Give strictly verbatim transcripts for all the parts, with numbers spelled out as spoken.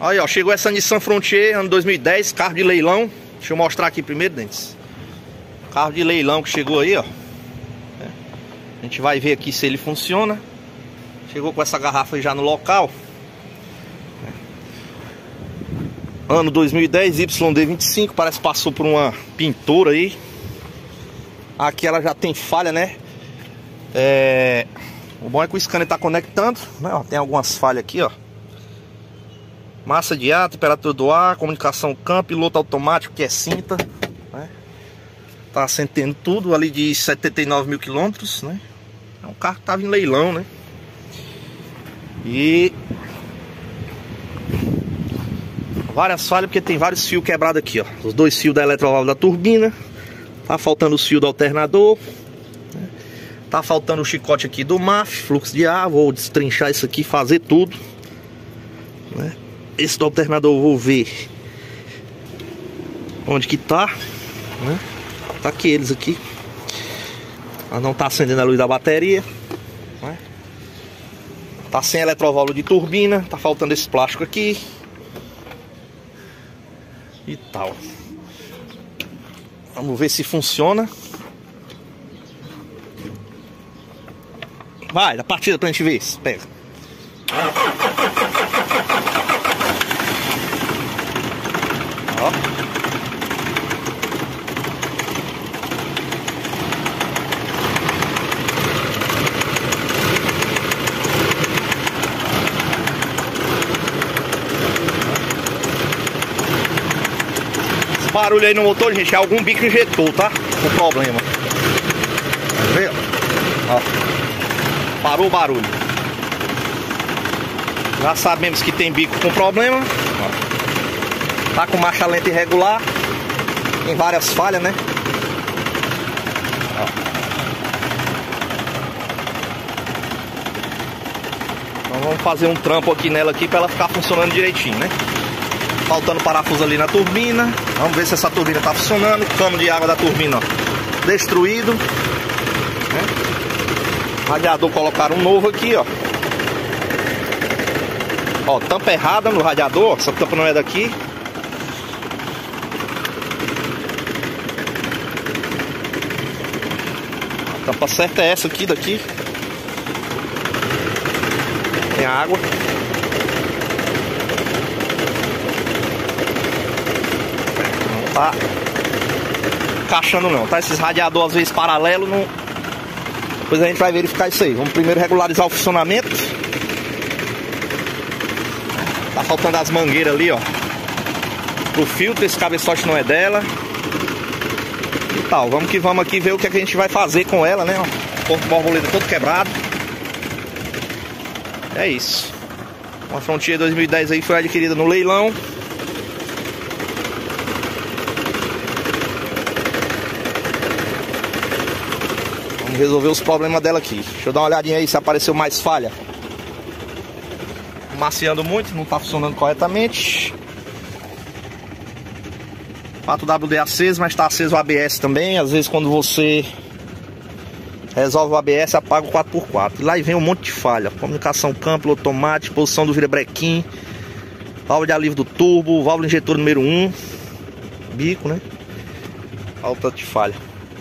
Aí, ó, chegou essa Nissan Frontier, ano dois mil e dez, carro de leilão. Deixa eu mostrar aqui primeiro, Dentes. Carro de leilão que chegou aí, ó. A gente vai ver aqui se ele funciona. Chegou com essa garrafa aí já no local. Ano dois mil e dez, Y D vinte e cinco, parece que passou por uma pintura aí. Aqui ela já tem falha, né? É... O bom é que o scanner tá conectando, né? Ó, tem algumas falhas aqui, ó. Massa de ar, temperatura do ar, comunicação campo, piloto automático, que é cinta, né? Tá acendendo tudo, ali de setenta e nove mil quilômetros, né? É um carro que tava em leilão, né? E... várias falhas, porque tem vários fios quebrados aqui, ó. Os dois fios da eletroválvula da turbina. Tá faltando os fios do alternador, né? Tá faltando o chicote aqui do M A F, fluxo de ar. Vou destrinchar isso aqui, fazer tudo, né? Esse do alternador eu vou ver onde que tá, né? Tá aqui eles aqui. Mas não tá acendendo a luz da bateria, né? Tá sem eletroválvula de turbina. Tá faltando esse plástico aqui e tal. Vamos ver se funciona. Vai, da partida pra gente ver. Pega. Ó. Esse barulho aí no motor, gente, é algum bico injetou, tá? Com problema. Tá vendo? Ó. Parou o barulho. Já sabemos que tem bico com problema. Ó. Tá com marcha lenta irregular. Tem várias falhas, né? Ó. Então vamos fazer um trampo aqui nela aqui para ela ficar funcionando direitinho, né? Faltando parafuso ali na turbina. Vamos ver se essa turbina tá funcionando. O cano de água da turbina, ó, destruído, né? Radiador colocaram um novo aqui, ó. Ó, tampa errada no radiador. Essa tampa não é daqui. A tampa certa é essa aqui, daqui. Tem água. Não tá encaixando não, tá? Esses radiadores às vezes paralelo não... Depois a gente vai verificar isso aí. Vamos primeiro regularizar o funcionamento. Tá faltando as mangueiras ali, ó, pro filtro. Esse cabeçote não é dela. E tal, vamos que vamos aqui ver o que, é que a gente vai fazer com ela, né? O corpo borboleta todo quebrado. É isso. Uma Frontier dois mil e dez aí foi adquirida no leilão. Resolver os problemas dela aqui. Deixa eu dar uma olhadinha aí se apareceu mais falha. Maciando muito, não está funcionando corretamente. quatro W D aceso, mas está aceso o A B S também. Às vezes quando você resolve o A B S, apaga o quatro por quatro. E lá vem um monte de falha. Comunicação campo, automático, posição do virabrequim, válvula de alívio do turbo, válvula injetor número um, bico, né? Falta de falha.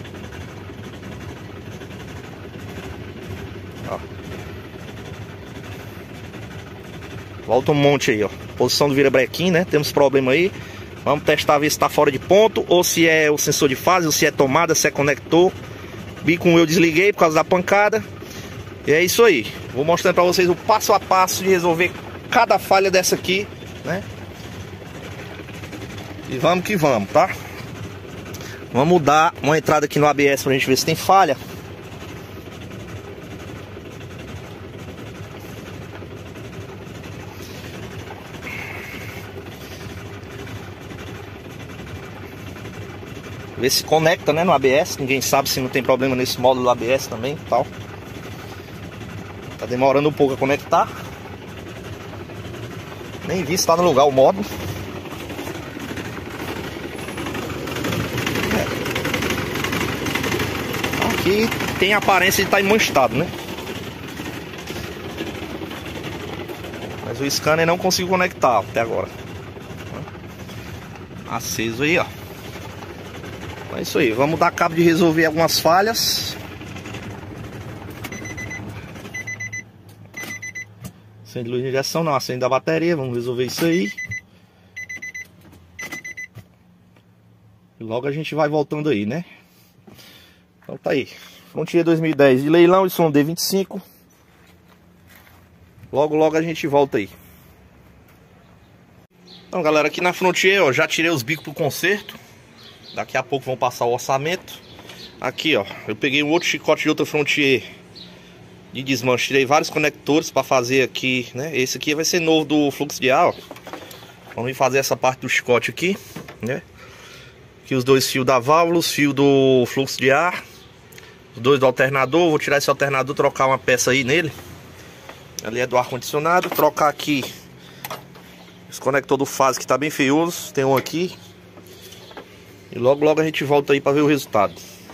Volta um monte aí, ó. Posição do virabrequim, né? Temos problema aí. Vamos testar, ver se está fora de ponto, ou se é o sensor de fase, ou se é tomada, se é conector. Bico eu desliguei por causa da pancada. E é isso aí. Vou mostrando para vocês o passo a passo de resolver cada falha dessa aqui, né? E vamos que vamos, tá? Vamos dar uma entrada aqui no A B S pra gente ver se tem falha. Ver se conecta, né, no A B S. Ninguém sabe se não tem problema nesse módulo do A B S também, tal. Tá demorando um pouco a conectar. Nem vi se tá no lugar o módulo. É. Aqui tem a aparência de estar em bom estado, né? Mas Mas o scanner não consigo conectar até agora. Aceso aí, ó. É isso aí, vamos dar cabo de resolver algumas falhas. Acende luz de injeção, não acende a bateria, vamos resolver isso aí. E logo a gente vai voltando aí, né? Então tá aí, Frontier dois mil e dez de leilão, isso é um D vinte e cinco. Logo logo a gente volta aí. Então galera, aqui na Frontier, ó, já tirei os bicos pro conserto. Daqui a pouco vão passar o orçamento. Aqui, ó, eu peguei um outro chicote de outra Frontier de desmanche. Tirei vários conectores para fazer aqui, né? Esse aqui vai ser novo do fluxo de ar, ó. Vamos fazer essa parte do chicote aqui, né? Aqui os dois fios da válvula, os fios do fluxo de ar, os dois do alternador. Vou tirar esse alternador, trocar uma peça aí nele. Ali é do ar-condicionado. Trocar aqui esse conector do fase que tá bem feioso. Tem um aqui. E logo logo a gente volta aí para ver o resultado.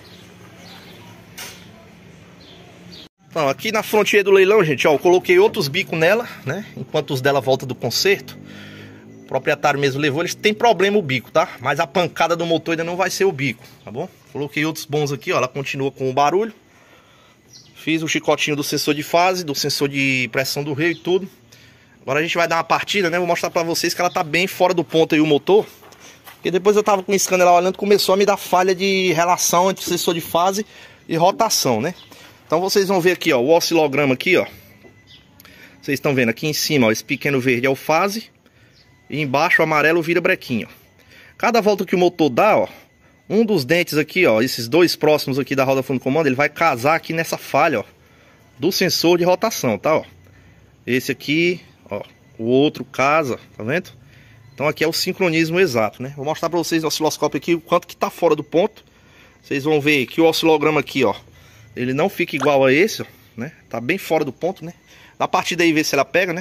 Então, aqui na Frontier do leilão, gente, ó, eu coloquei outros bicos nela, né? Enquanto os dela volta do conserto. O proprietário mesmo levou, eles têm problema o bico, tá? Mas a pancada do motor ainda não vai ser o bico, tá bom? Coloquei outros bons aqui, ó, ela continua com o barulho. Fiz o chicotinho do sensor de fase, do sensor de pressão do reio e tudo. Agora a gente vai dar uma partida, né? Vou mostrar pra vocês que ela tá bem fora do ponto aí o motor. Porque depois eu tava com o scanner lá olhando, começou a me dar falha de relação entre sensor de fase e rotação, né? Então vocês vão ver aqui, ó, o oscilograma aqui, ó. Vocês estão vendo aqui em cima, ó, esse pequeno verde é o fase. E embaixo o amarelo vira brequinho. Cada volta que o motor dá, ó, um dos dentes aqui, ó, esses dois próximos aqui da roda fundo comando, ele vai casar aqui nessa falha, ó, do sensor de rotação, tá, ó. Esse aqui, ó, o outro casa, tá vendo? Então aqui é o sincronismo exato, né? Vou mostrar pra vocês no osciloscópio aqui o quanto que tá fora do ponto. Vocês vão ver que o oscilograma aqui, ó, ele não fica igual a esse, ó, né? Tá bem fora do ponto, né? Na partida aí ver se ela pega, né?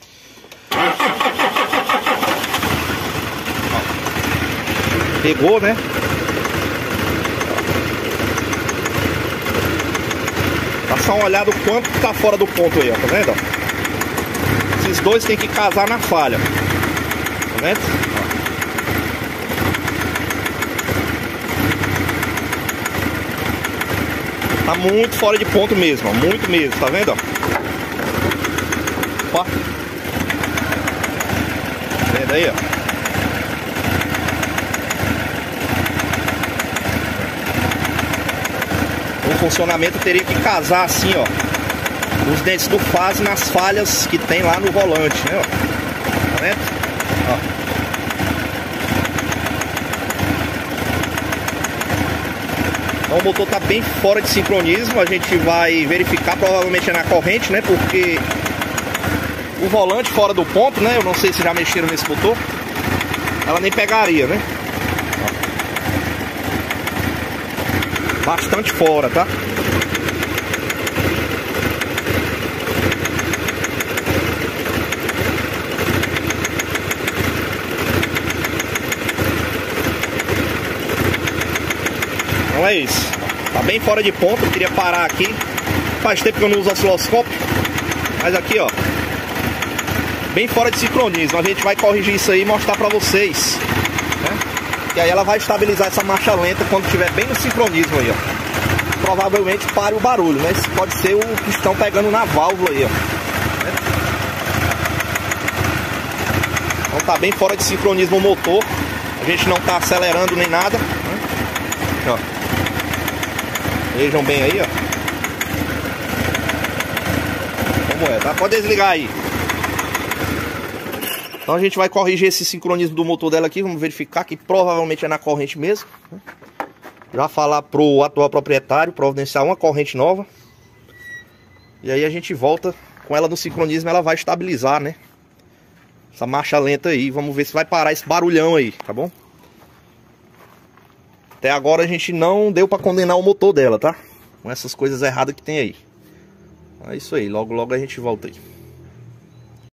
Ó. Pegou, né? Dá só uma olhada o quanto que tá fora do ponto aí, ó, tá vendo? Ó? Esses dois tem que casar na falha. Tá vendo? Tá muito fora de ponto mesmo, ó. Muito mesmo, tá vendo? Ó? Ó. Tá vendo aí, ó? O funcionamento teria que casar assim, ó, os dentes do fase nas falhas que tem lá no volante, né? Ó. Tá vendo? Ó. Então o motor tá bem fora de sincronismo. A gente vai verificar, provavelmente é na corrente, né? Porque o volante fora do ponto, né? Eu não sei se já mexeram nesse motor. Ela nem pegaria, né? Ó. Bastante fora, tá? Então é isso, tá bem fora de ponto. Eu queria parar aqui, faz tempo que eu não uso osciloscópio, mas aqui, ó, bem fora de sincronismo. A gente vai corrigir isso aí e mostrar pra vocês, né? E aí ela vai estabilizar essa marcha lenta quando estiver bem no sincronismo aí, ó. Provavelmente pare o barulho, né? Isso pode ser o que estão pegando na válvula aí, ó. Então tá bem fora de sincronismo o motor. A gente não tá acelerando nem nada, né? Ó. Vejam bem aí, ó. Como é, tá? Pode desligar aí. Então a gente vai corrigir esse sincronismo do motor dela aqui. Vamos verificar que provavelmente é na corrente mesmo, né? Já falar pro atual proprietário providenciar uma corrente nova. E aí a gente volta com ela no sincronismo. Ela vai estabilizar, né? Essa marcha lenta aí. Vamos ver se vai parar esse barulhão aí, tá bom? Até agora a gente não deu pra condenar o motor dela, tá? Com essas coisas erradas que tem aí. É isso aí, logo logo a gente volta aí.